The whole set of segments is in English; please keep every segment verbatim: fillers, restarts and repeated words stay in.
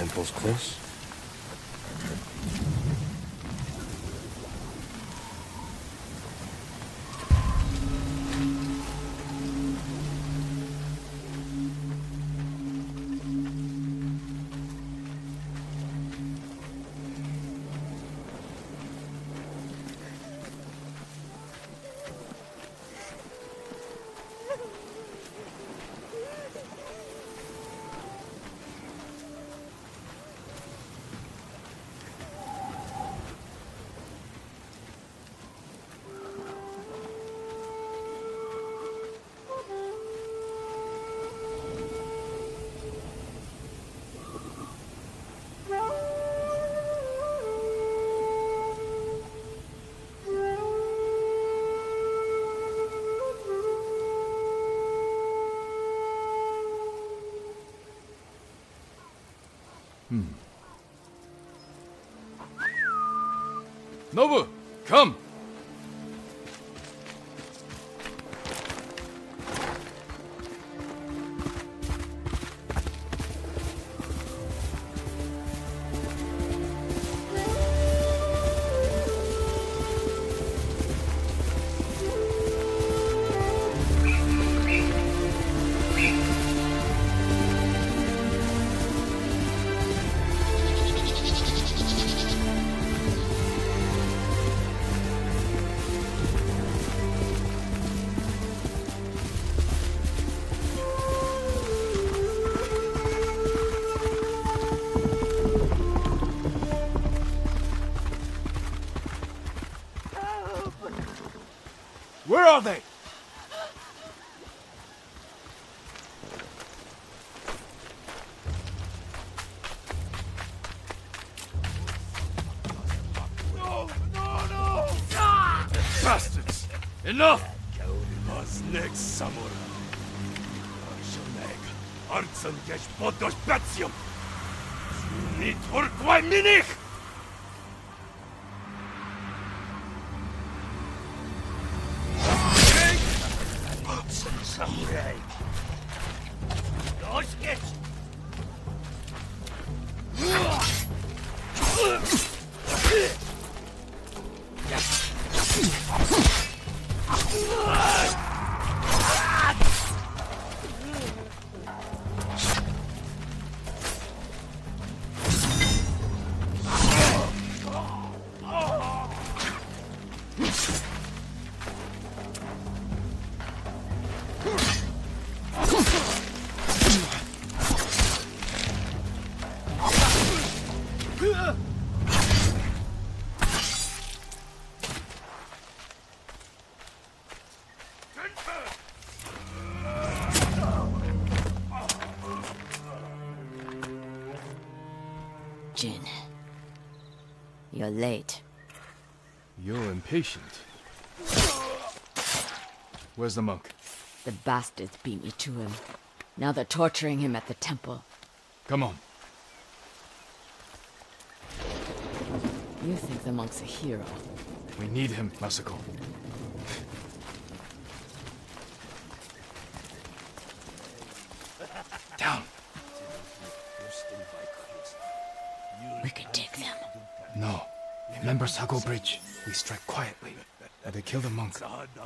temple's close. Hmm. Nobu, come! Where are they? No, no, no! Ah! Bastards! Enough! Was next samurai. Arshoneg, Artsen gesh podos batium. Nit horquai minich! Samurai. Los geht's! Jin, you're late. You're impatient. Where's the monk? The bastards beat me to him. Now they're torturing him at the temple. Come on. You think the monk's a hero? We need him, Masako. Down. We could take them. No. Remember Sago Bridge? We strike quietly. Or they kill the monk.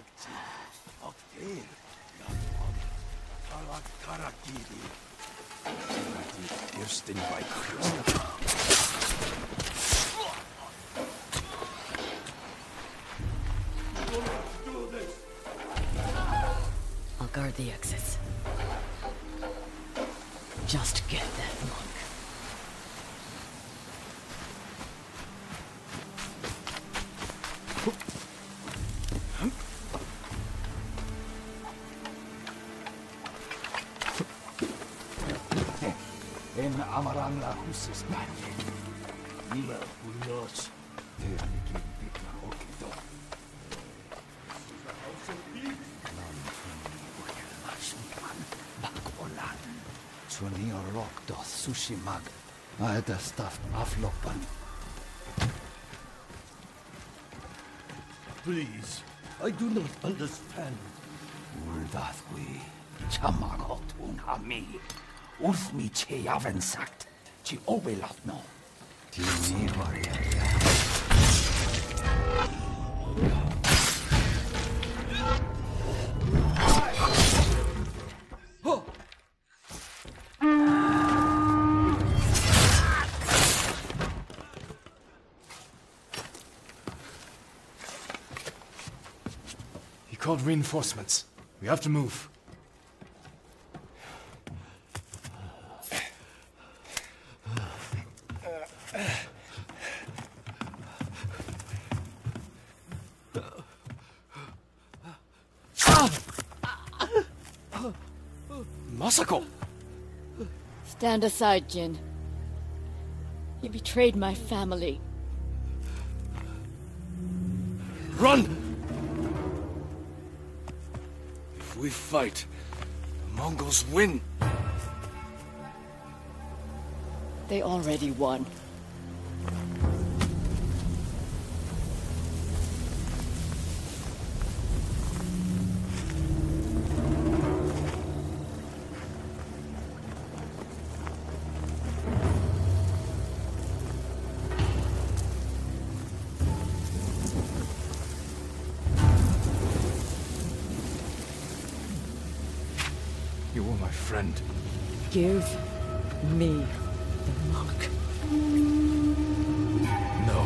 I'll guard the exits. Just get that monk. En amarang la husis manye. Nila ulos. Terni kibit na okito. Nan tuni ukel mashman bakolan. Tuni orok do Tsushima. Aeda staff aflopan. Please, I do not understand. Uldathwi. Chamagotun hami. Ulf mi che yaven sagt. Ci ovelatno. Tini variaria. He called reinforcements. We have to move. Masako! Stand aside, Jin. You betrayed my family. Run! If we fight, the Mongols win. They already won. You were my friend. Give me the mark. No.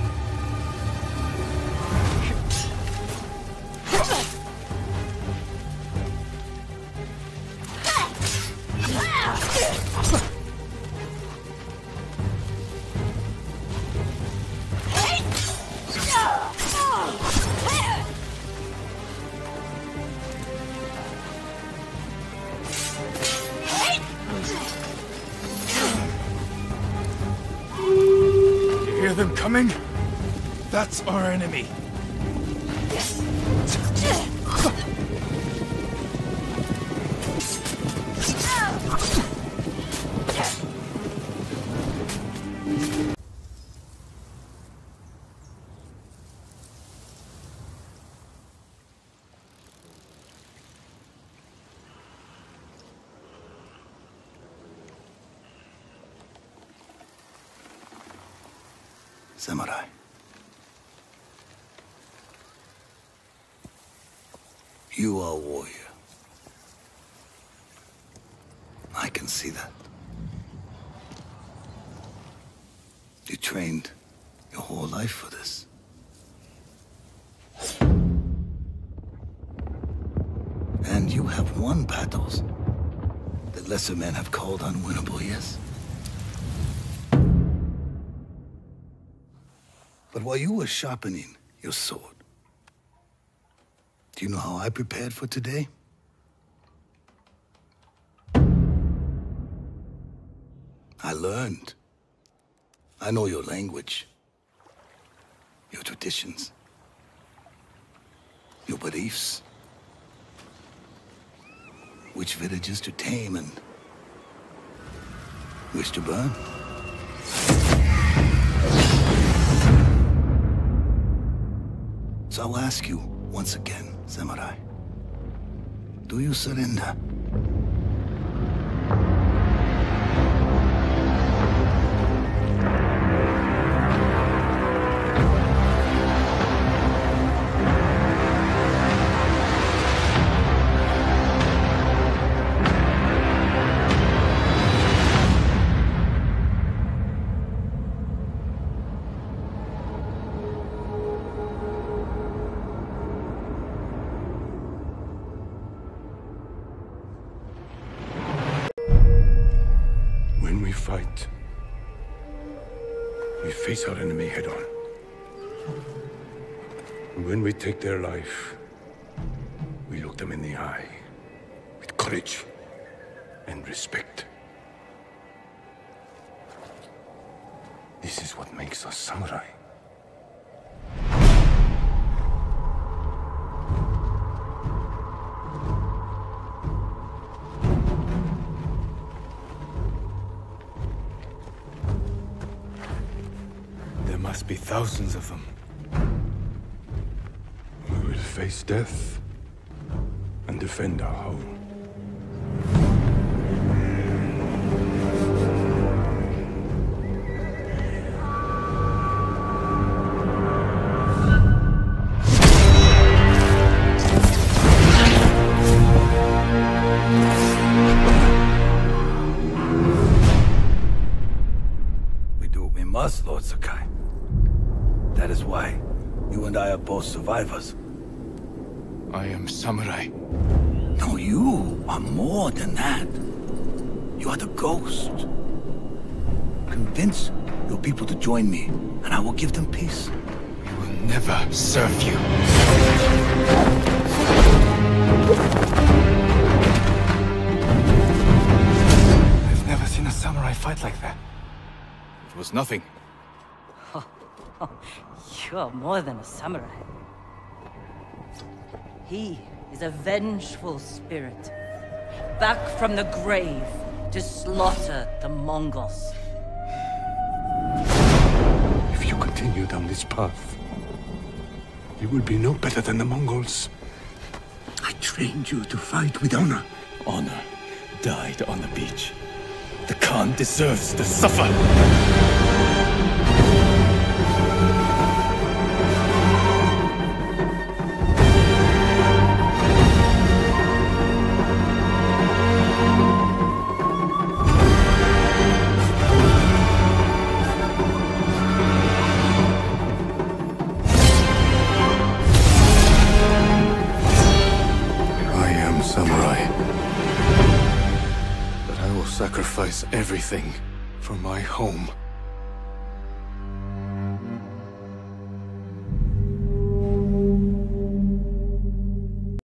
Hear them coming? That's our enemy. Samurai. You are a warrior. I can see that. You trained your whole life for this. And you have won battles that lesser men have called unwinnable, yes? But while you were sharpening your sword, do you know how I prepared for today? I learned. I know your language, your traditions, your beliefs, which villages to tame and which to burn. So I'll ask you once again, Samurai. Do you surrender? When we fight, we face our enemy head-on. When we take their life, we look them in the eye with courage and respect. This is what makes us samurai. There must be thousands of them. We will face death and defend our home. us, Lord Sakai. That is why you and I are both survivors. I am samurai. No, you are more than that. You are the ghost. Convince your people to join me, and I will give them peace. We will never serve you. I've never seen a samurai fight like that. It was nothing. You're more than a samurai. He is a vengeful spirit, back from the grave to slaughter the Mongols. If you continue down this path, you will be no better than the Mongols. I trained you to fight with honor. Honor died on the beach. The Khan deserves to suffer. Samurai. But I will sacrifice everything for my home.